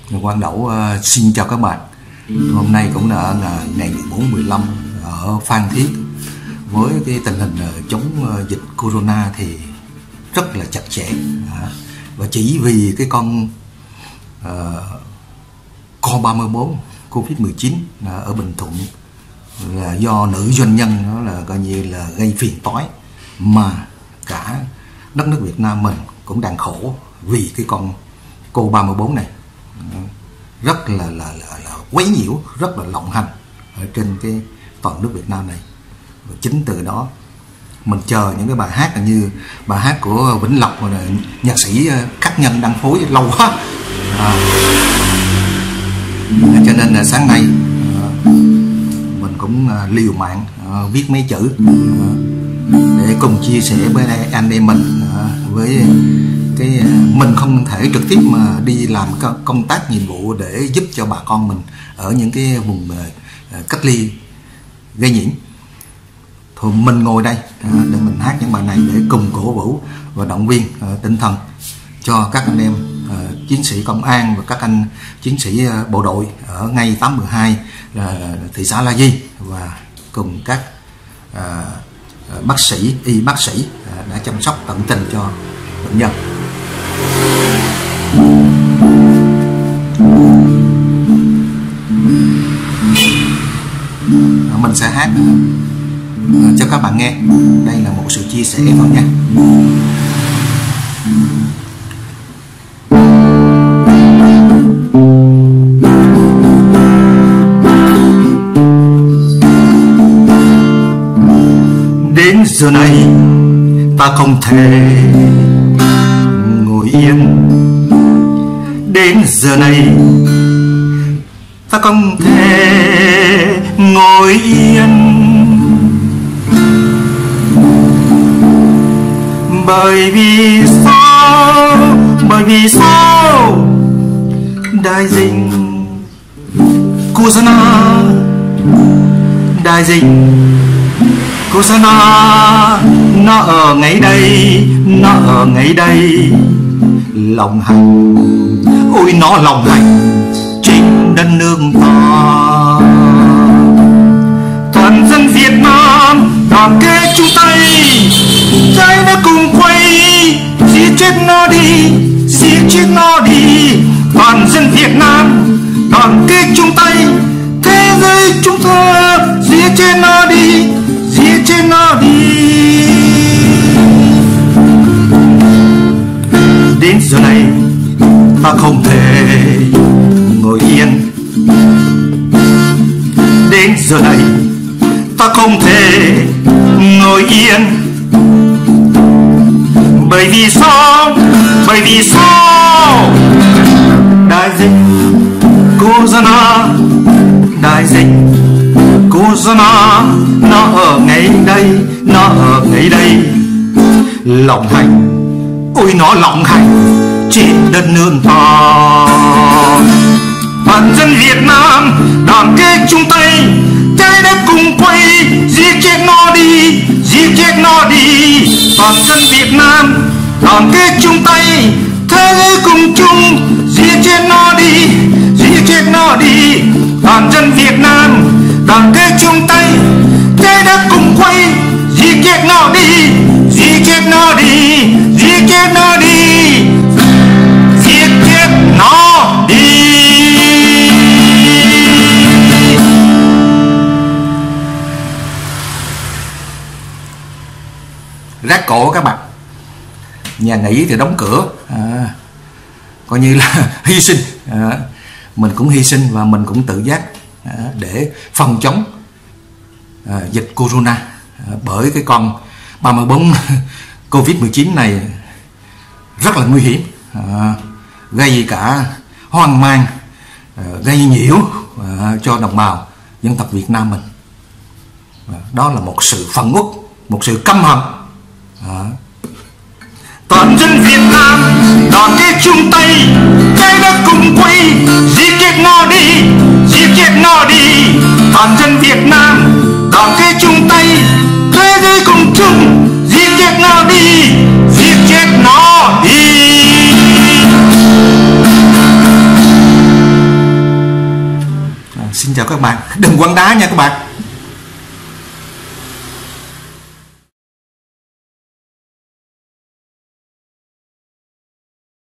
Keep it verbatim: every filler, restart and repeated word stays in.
Quang Đẩu uh, xin chào các bạn. Hôm nay cũng là ngày mười bốn mười lăm ở Phan Thiết. Với cái tình hình uh, chống uh, dịch corona thì rất là chặt chẽ, uh, và chỉ vì cái con uh, co ba mươi bốn Covid mười chín uh, ở Bình Thuận là do nữ doanh nhân đó là coi như là gây phiền toái, mà cả đất nước Việt Nam mình cũng đang khổ vì cái con cô ba mươi bốn này rất là là, là, là quấy nhiễu, rất là lộng hành ở trên cái toàn nước Việt Nam này. Và chính từ đó mình chờ những cái bài hát như bài hát của Vĩnh Lộc và nhạc sĩ Khắc Nhân đang phối lâu quá, à, cho nên là sáng nay à, mình cũng à, liều mạng à, viết mấy chữ à, để cùng chia sẻ với anh em mình, à, với cái mình không thể trực tiếp mà đi làm công tác nhiệm vụ để giúp cho bà con mình ở những cái vùng cách ly gây nhiễm. Thôi mình ngồi đây để mình hát những bài này để cùng cổ vũ và động viên tinh thần cho các anh em chiến sĩ công an và các anh chiến sĩ bộ đội ở ngay tám một hai thị xã La Di, và cùng các bác sĩ, y bác sĩ đã chăm sóc tận tình cho bệnh nhân. Mình sẽ hát cho các bạn nghe. Đây là một sự chia sẻ thôi nha. Đến giờ này ta không thể ngồi yên, đến giờ này ta không thể ngồi yên, bởi vì sao, bởi vì sao đại dịch corona, đại dịch corona nó ở ngay đây, nó ở ngay đây, lòng hành, ôi nó lòng hành trên đất nước ta. Toàn dân Việt Nam đoàn kết chung tay, trái nó cùng quay, giết chết nó đi, giết chết nó đi. Toàn dân Việt Nam đoàn kết chung tay, thế giới chúng ta giết chết nó đi, giết chết nó đi. Đến giờ này ta không thể ngồi yên, đến giờ này ta không thể ngồi yên, bởi vì sao, bởi vì sao đại dịch corona, đại dịch corona nó ở ngay đây, nó ở ngay đây, lộng hành, ôi nó lộng hành trên đất nước ta. Toàn dân Việt Nam đoàn kết chung tay, trái đất cùng quay, giết chết nó đi, giết chết nó đi. Toàn dân Việt Nam đoàn kết chung tay, thế giới cùng chung, giết chết nó đi, giết chết nó đi. Toàn dân Việt Nam đoàn kết chung tay, trái đất cùng quay, giết chết nó đi, giết chết nó đi, giết chết nó đi, giết chết nó đi. Rác cổ các bạn, nhà nghỉ thì đóng cửa, à, coi như là hy sinh, à, mình cũng hy sinh và mình cũng tự giác à, để phòng chống à, dịch corona, à, bởi cái con ba mươi bốn Covid mười chín này rất là nguy hiểm, à, gây cả hoang mang, à, gây nhiễu à, cho đồng bào dân tộc Việt Nam mình. À, đó là một sự phẫn uất, một sự căm hận. À. Toàn dân Việt Nam đoàn kết chung tay, trái đất cùng quay, giết chết nó đi, giết chết nó đi. Toàn dân Việt Nam đoàn kết chung tay, thế giới cùng chung, giết chết nó đi, giết chết nó đi. các bạn, đừng quăng đá nha các bạn.